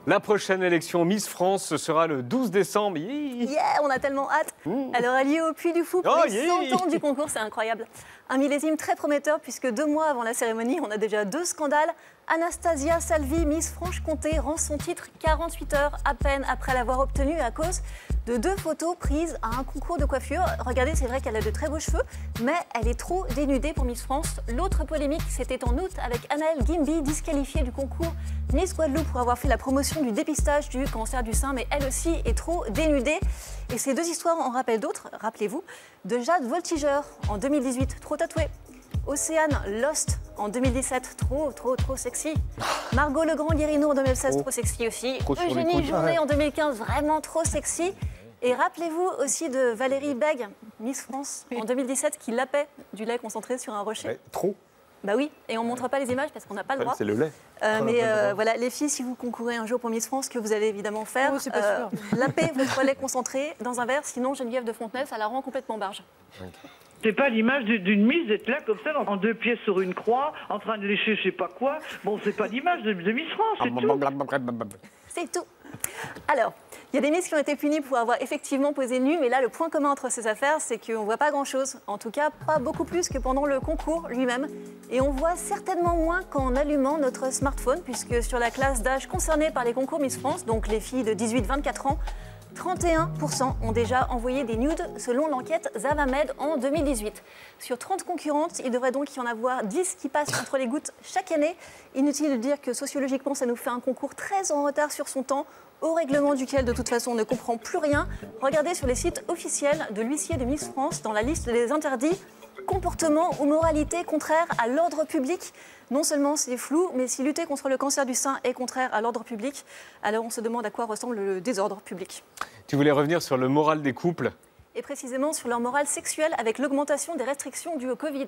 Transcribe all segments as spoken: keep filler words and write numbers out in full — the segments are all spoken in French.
La prochaine élection Miss France, ce sera le douze décembre. Yeah, on a tellement hâte. Mmh. Elle aura lieu au Puy du Fou pour oh, les yeah. cent ans du concours, c'est incroyable. Un millésime très prometteur puisque deux mois avant la cérémonie, on a déjà deux scandales. Anastasia Salvi, Miss Franche-Comté, rend son titre quarante-huit heures à peine après l'avoir obtenu à cause de deux photos prises à un concours de coiffure. Regardez, c'est vrai qu'elle a de très beaux cheveux, mais elle est trop dénudée pour Miss France. L'autre polémique, c'était en août avec Anaëlle Guimby, disqualifiée du concours Miss Guadeloupe pour avoir fait la promotion du dépistage du cancer du sein, mais elle aussi est trop dénudée. Et ces deux histoires en rappellent d'autres, rappelez-vous, de Jade Voltiger en deux mille dix-huit, trop tatouée. Océane Lost en deux mille dix-sept, trop, trop, trop sexy. Margot Legrand-Guérino en deux mille seize, oh, trop sexy aussi. Eugénie Journet en deux mille quinze, vraiment trop sexy. Et rappelez-vous aussi de Valérie Bègue, Miss France, en deux mille dix-sept, qui lapait du lait concentré sur un rocher. Ouais, trop. Bah oui, et on ne montre pas les images parce qu'on n'a pas le droit. C'est le lait. Euh, mais euh, voilà, les filles, si vous concourez un jour pour Miss France, que vous allez évidemment faire, oh, pas euh, lapez votre lait concentré dans un verre, sinon Geneviève de Fontenay, ça la rend complètement barge. C'est pas l'image d'une Miss d'être là comme ça, en deux pièces sur une croix, en train de lécher je sais pas quoi. Bon, c'est pas l'image de, de Miss France, c'est tout. C'est tout. Alors, il y a des Miss qui ont été punies pour avoir effectivement posé nu, mais là, le point commun entre ces affaires, c'est qu'on ne voit pas grand-chose. En tout cas, pas beaucoup plus que pendant le concours lui-même. Et on voit certainement moins qu'en allumant notre smartphone, puisque sur la classe d'âge concernée par les concours Miss France, donc les filles de dix-huit à vingt-quatre ans, trente et un pour cent ont déjà envoyé des nudes selon l'enquête Zavamed en deux mille dix-huit. Sur trente concurrentes, il devrait donc y en avoir dix qui passent entre les gouttes chaque année. Inutile de dire que sociologiquement, ça nous fait un concours très en retard sur son temps, au règlement duquel de toute façon on ne comprend plus rien. Regardez sur les sites officiels de l'huissier de Miss France, dans la liste des interdits, comportement ou moralité contraire à l'ordre public. Non seulement c'est flou, mais si lutter contre le cancer du sein est contraire à l'ordre public, alors on se demande à quoi ressemble le désordre public. Tu voulais revenir sur le moral des couples ? Et précisément sur leur morale sexuelle avec l'augmentation des restrictions dues au Covid.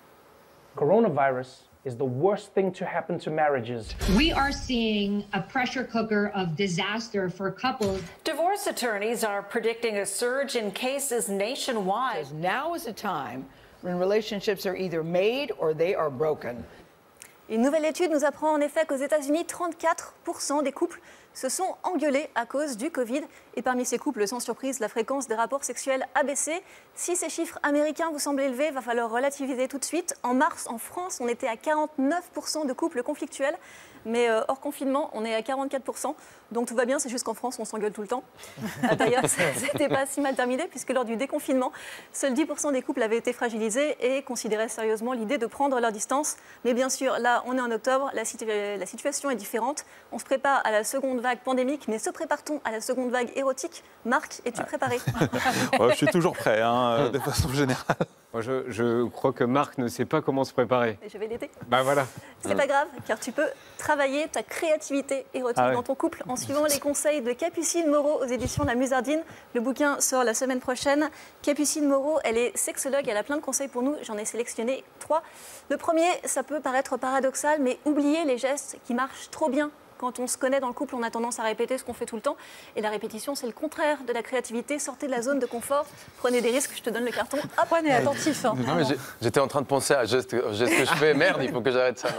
Coronavirus is the worst thing to happen to marriages. We are seeing a pressure cooker of disaster for couples. Divorce attorneys are predicting a surge in cases nationwide. Now is a time when relationships are either made or they are broken. Une nouvelle étude nous apprend en effet qu'aux États-Unis, trente-quatre pour cent des couples se sont engueulés à cause du Covid. Et parmi ces couples, sans surprise, la fréquence des rapports sexuels a baissé. Si ces chiffres américains vous semblent élevés, il va falloir relativiser tout de suite. En mars, en France, on était à quarante-neuf pour cent de couples conflictuels. Mais euh, hors confinement, on est à quarante-quatre pour cent. Donc tout va bien, c'est juste qu'en France, on s'engueule tout le temps. D'ailleurs, c'était pas si mal terminé, puisque lors du déconfinement, seuls dix pour cent des couples avaient été fragilisés et considéraient sérieusement l'idée de prendre leur distance. Mais bien sûr, là, on est en octobre, la, situ la situation est différente. On se prépare à la seconde vague pandémique, mais se prépare-t-on à la seconde vague érotique? Marc, es-tu préparé? oh, Je suis toujours prêt, hein, de façon générale. Moi, je, je crois que Marc ne sait pas comment se préparer. Et je vais l'aider. Bah voilà. C'est pas grave, car tu peux travailler ta créativité érotique ah ouais. dans ton couple en suivant les conseils de Capucine Moreau aux éditions La Musardine. Le bouquin sort la semaine prochaine. Capucine Moreau, elle est sexologue, elle a plein de conseils pour nous. J'en ai sélectionné trois. Le premier, ça peut paraître paradoxal, mais oubliez les gestes qui marchent trop bien. Quand on se connaît dans le couple, on a tendance à répéter ce qu'on fait tout le temps. Et la répétition, c'est le contraire de la créativité. Sortez de la zone de confort, prenez des risques, je te donne le carton. Hop, prenez attentif. Hein. J'étais en train de penser à geste, geste que je fais. Merde, il faut que j'arrête ça.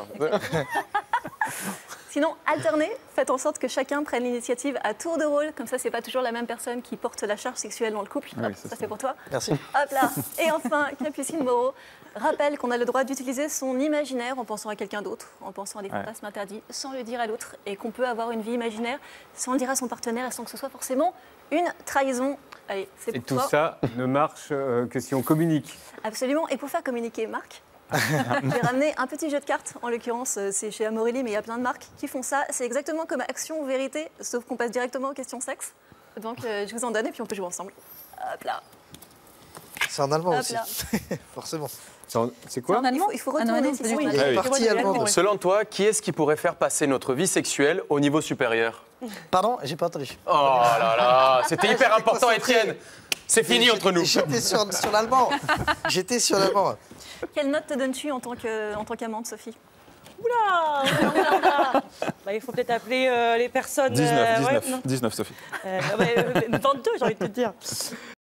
Sinon, alternez, faites en sorte que chacun prenne l'initiative à tour de rôle. Comme ça, c'est pas toujours la même personne qui porte la charge sexuelle dans le couple. Hop, oui, ça, ça c'est pour toi. Merci. Hop là. Et enfin, Capucine Moreau rappelle qu'on a le droit d'utiliser son imaginaire en pensant à quelqu'un d'autre, en pensant à des ouais. fantasmes interdits, sans le dire à l'autre. Et qu'on peut avoir une vie imaginaire sans le dire à son partenaire et sans que ce soit forcément une trahison. Allez, c'est pour toi. Et tout ça ne marche euh, que si on communique. Absolument. Et pour faire communiquer Marc, j'ai ramené un petit jeu de cartes, en l'occurrence c'est chez Amorelli, mais il y a plein de marques qui font ça. C'est exactement comme Action ou Vérité, sauf qu'on passe directement aux questions sexe. Donc euh, je vous en donne et puis on peut jouer ensemble. Hop là. C'est en allemand Hop aussi, forcément. C'est quoi? En allemand, il faut retourner. Ah non, c'est oui, ah oui. Partie allemande. Selon toi, qui est-ce qui pourrait faire passer notre vie sexuelle au niveau supérieur? Pardon, j'ai pas entendu. Oh là là, c'était hyper important, Étienne. C'est fini entre nous. J'étais sur, sur l'allemand. J'étais sur l'allemand. Quelle note te donnes-tu en tant qu'amante, Sophie? Oula, oula, oula. Bah, il faut peut-être appeler euh, les personnes... dix-neuf, euh, dix-neuf, ouais, dix-neuf, Sophie. Euh, bah, vingt-deux, j'ai envie de te dire.